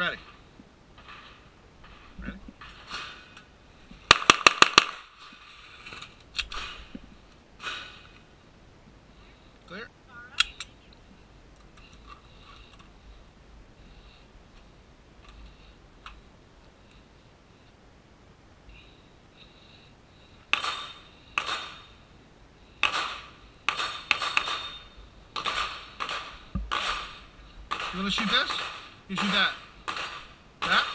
ready. Ready? Clear? You want to shoot this? You shoot that. That?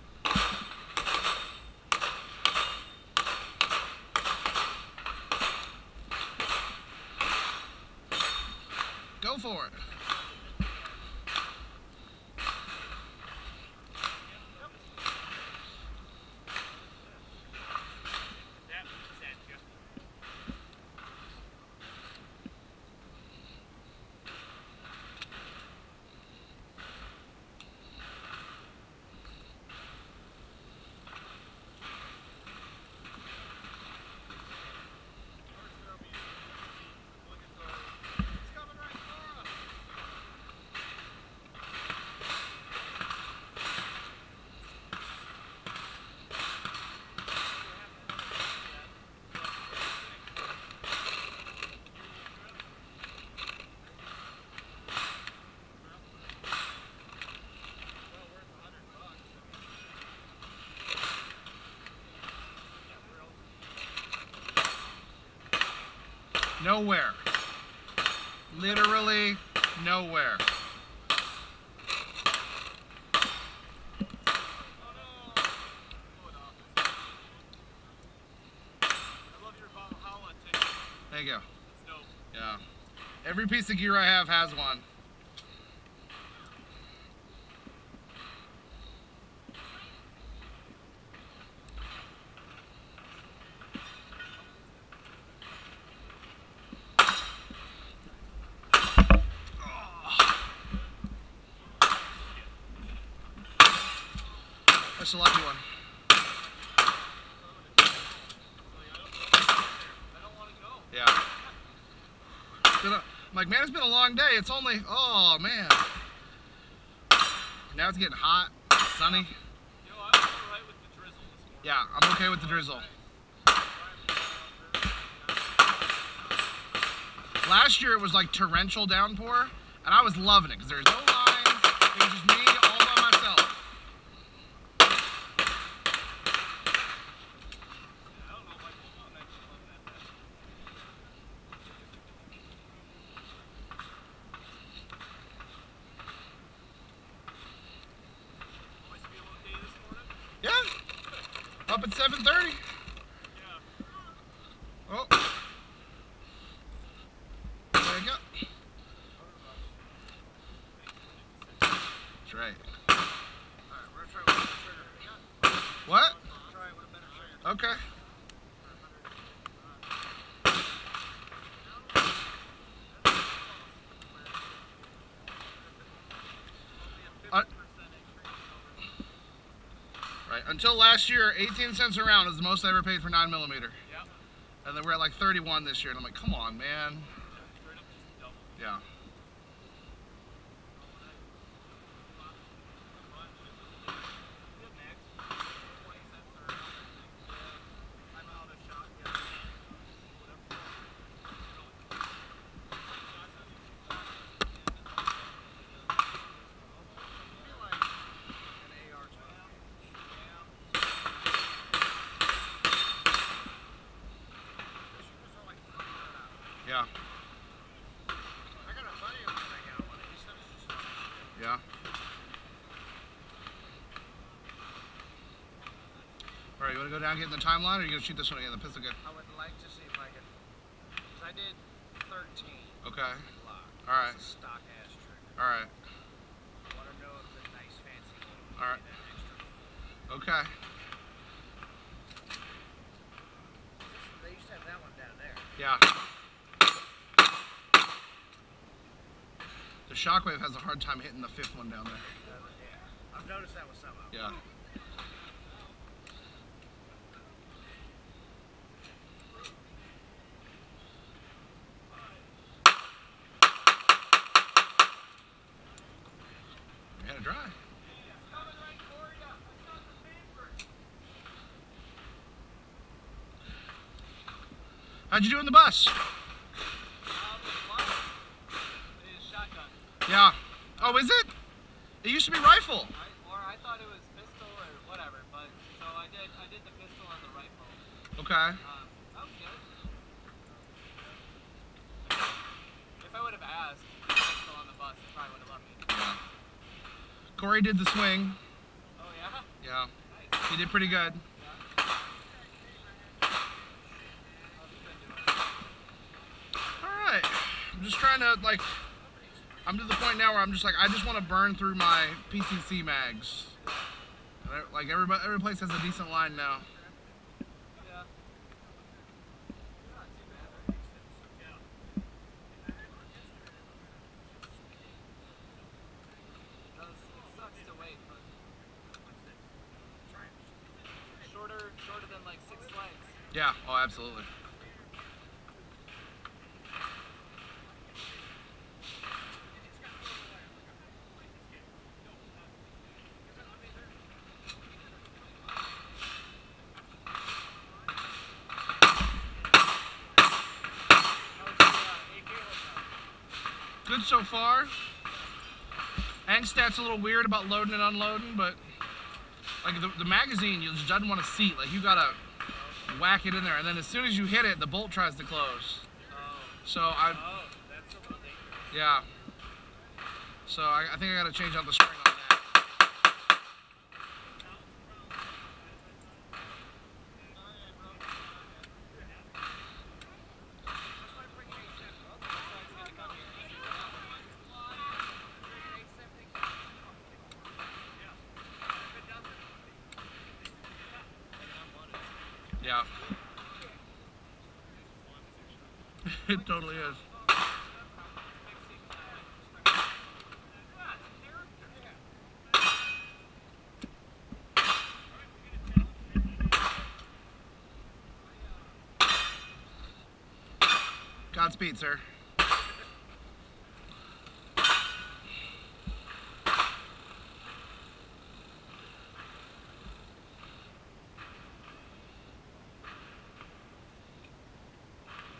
Go for it. Nowhere. Literally nowhere. There you go. Yeah. Every piece of gear I have has one. That's a lucky one. Yeah. I'm like, man, it's been a long day. It's only, oh man. Now it's getting hot, sunny. Yeah, I'm okay with the drizzle. Last year it was like torrential downpour, and I was loving it because there's no lines. It was just me all by myself. Yeah, up at 7:30. Oh, there you go. That's right. What? Okay. Right. Until last year, 18 cents a round is the most I ever paid for 9mm. Yep. And then we're at like 31 this year, and I'm like, come on, man. Yeah. Yeah. Yeah. All right, you want to go down and get in the timeline, or are you going to shoot this one again, the pistol gun? I would like to see if I can, because I did 13. Okay. Block. All right. It's a stock ass trigger. All right. I want to know if the nice fancy one All right. that extra. Okay. They used to have that one down there. Yeah. The Shockwave has a hard time hitting the 5th one down there. Yeah. I've noticed that with some of them. Yeah. You had it dry. How'd you do in the bus? Shotgun. Yeah. Oh, is it? It used to be rifle. I thought it was pistol or whatever, but so I did the pistol and the rifle. Okay. That was good. If I would have asked the pistol on the bus, it probably would have let me. Yeah. Corey did the swing. Oh yeah? Yeah. Nice. He did pretty good. Alright. I'm just trying to, like, I'm to the point now where I'm just like, I just want to burn through my PCC mags. Like, every place has a decent line now. Yeah. Not too bad. It sucks to wait, but shorter than like 6 legs. Yeah, oh, absolutely. Good so far. Angstat's a little weird about loading and unloading, but like the magazine, you just doesn't want to seat. Like you gotta whack it in there, and then as soon as you hit it, the bolt tries to close. So that's a little dangerous. yeah. So I think I gotta change out the spring on that. Yeah. It totally is. Godspeed, sir.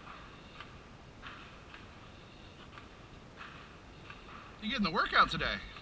You getting the workout today?